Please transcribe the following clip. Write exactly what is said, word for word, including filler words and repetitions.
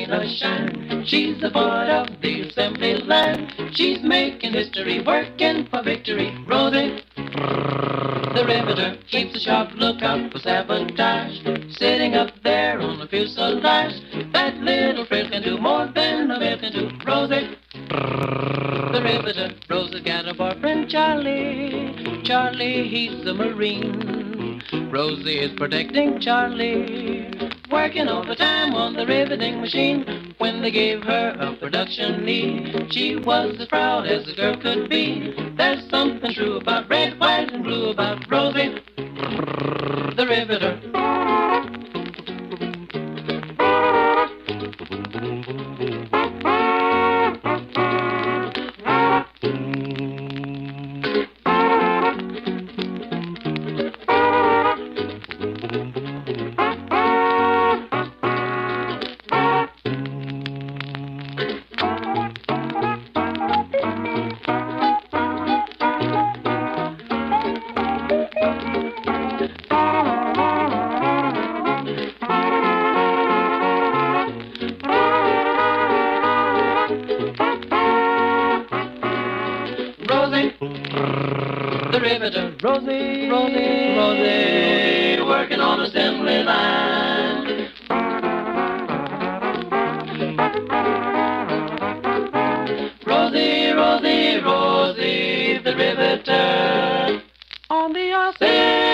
making a shine. She's the part of the assembly line. She's making history, working for victory. Rosie the Riveter keeps a sharp lookout for sabotage. Sitting up there on the fuselage, that little frill can do more than a bill can do. Rosie the Riveter. Rosie's got a boyfriend, Charlie. Charlie, he's a Marine. Rosie is protecting Charlie, working overtime on the riveting machine. When they gave her a production lead, she was as proud as a girl could be. There's something true about red, white, and blue about Rosie the Riveter. The Riveter, Rosie, Rosie, Rosie, working on assembly line. Rosie, Rosie, Rosie, the Riveter, on the assembly